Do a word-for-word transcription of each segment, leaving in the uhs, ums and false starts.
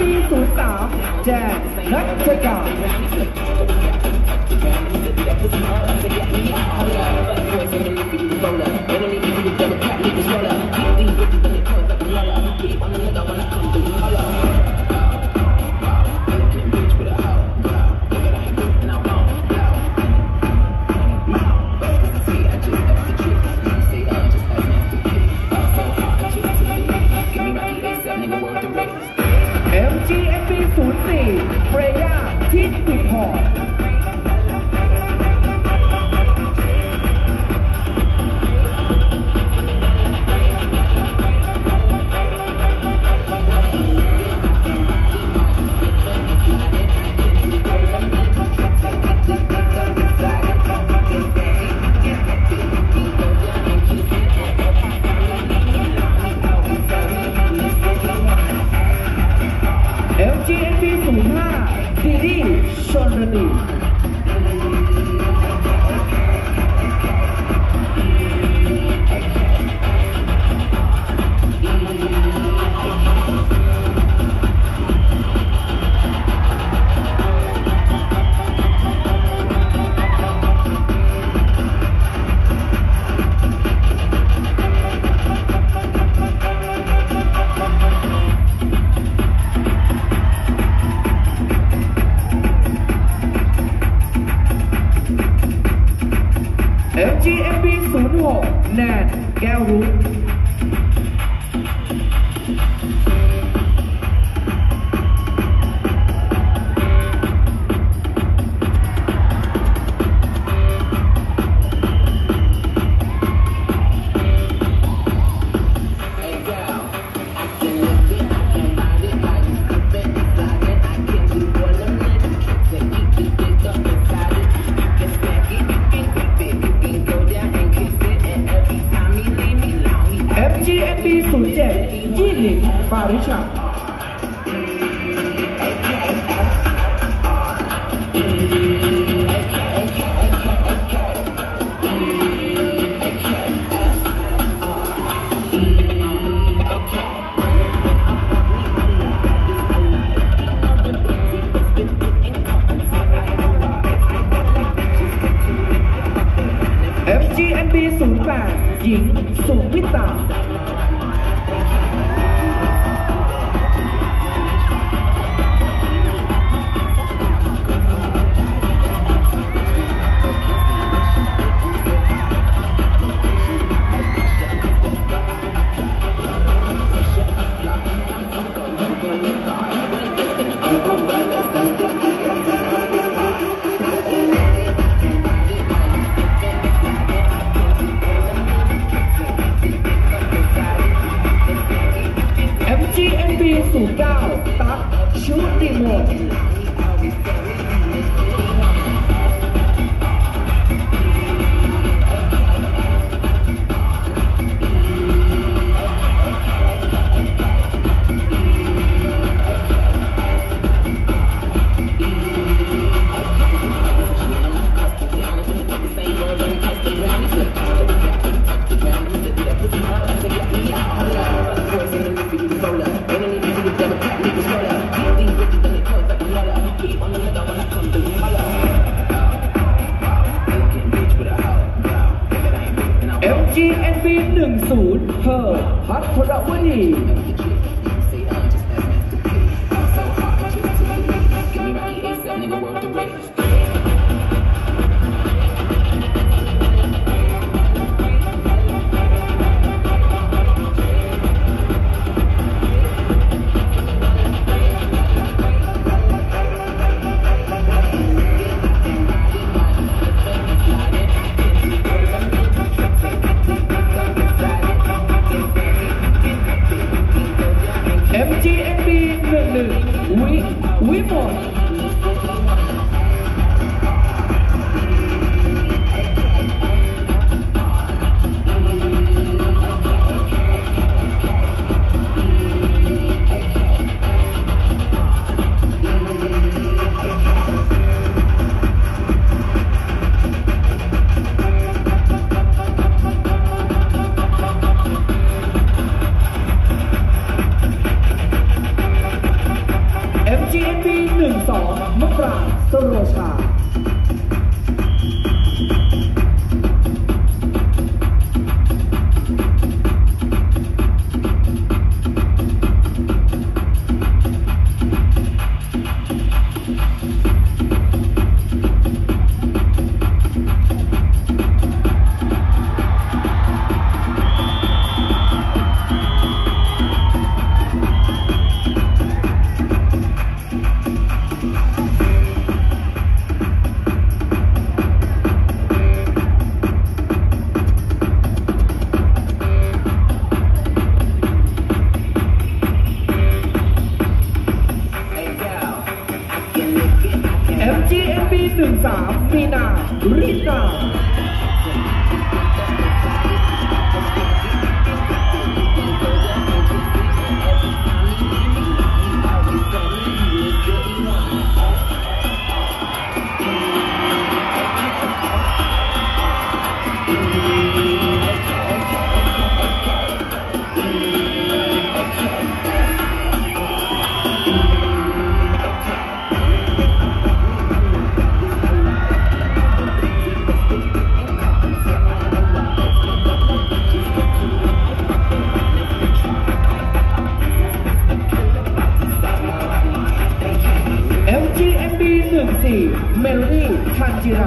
ปี ศูนย์สาม แจ้งนักจัดการ เอ็ม จี เอฟ บี ศูนย์สี่ เฟรย่าทิติพร เอ็ม จี เอฟ บี ศูนย์ห้า ดีดีชลรณี เอ็ม จี เอฟ บี ศูนย์หก แนนแก้วรุ่ง เอ็ม จี เอฟ บี ศูนย์เจ็ด ยี่หลินปาริชา เอ็ม จี เอ็ม บี ศูนย์แปด หญิงสุวิตา เอ็ม จี เอ็ม บี ศูนย์เก้า ตั๊กชุติมนต์ เอ็ม จี เอ็น บี หนึ่งศูนย์ เธอพัทรวณี เอ็ม จี เอ็น บี หนึ่งหนึ่ง วิวิมล เสองมะปรางสโรชาเอ็ม จี เอ็ม บี หนึ่งสามมีนาริตาสี่เมโลดี้ทันจิรา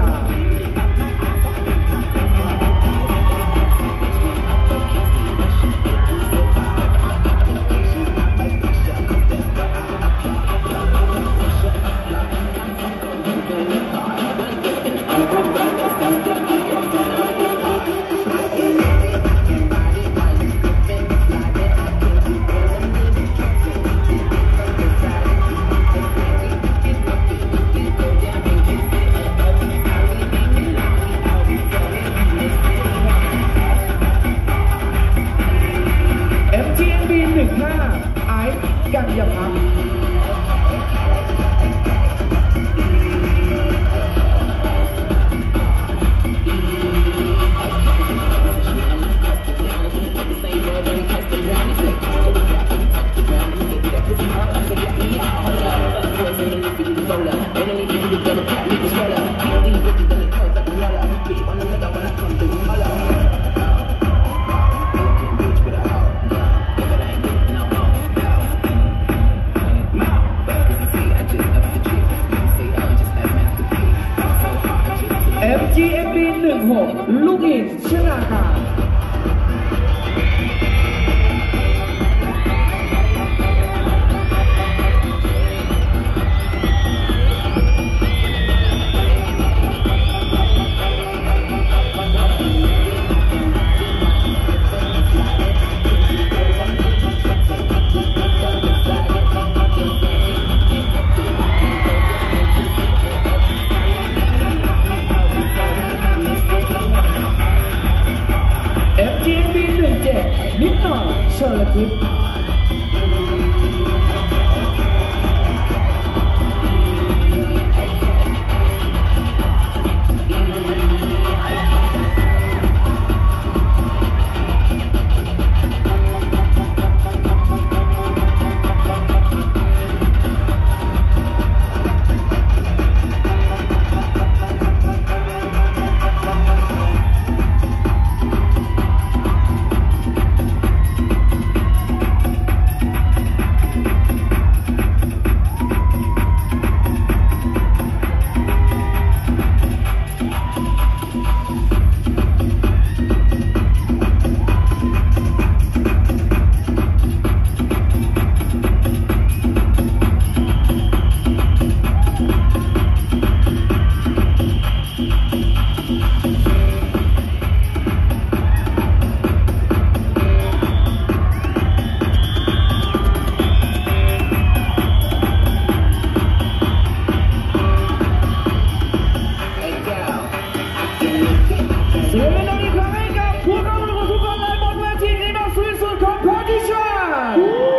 เอ็ม จี เอ็ม บี หนึ่งหกลูกอินชนาการนิดหน่อยเชิญละทิพย์เสียงดังอีกครั้งให้กับพวกเราทุกคนเลยบนเวทีนี้มาสวยสุดของพาร์ตี้ชาร์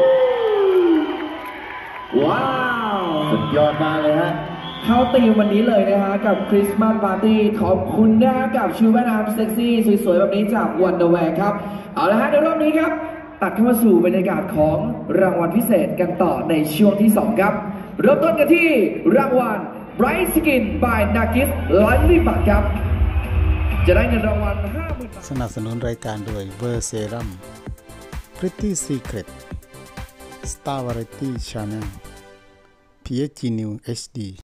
ว้าวสุดยอดมากเลยฮะเข้าตีมวันนี้เลยนะฮะกับคริสต์มาสปาร์ตี้ขอบคุณนะฮะกับชุดว่ายน้ำเซ็กซี่สวยๆแบบนี้จากวันเดอร์แวร์ครับเอาละฮะในรอบนี้ครับตัดเข้ามาสู่บรรยากาศของรางวัลพิเศษกันต่อในช่วงที่สองครับเริ่มต้นกันที่รางวัล Bright Skin by Nagis ร้อยมิลลิบาทครับจะได้เงินรางวัล ห้าหมื่น บาทสนับสนุนรายการโดยเวอร์เซรัม Pretty Secret Star Variety Channel พี เอช จี News เอช ดี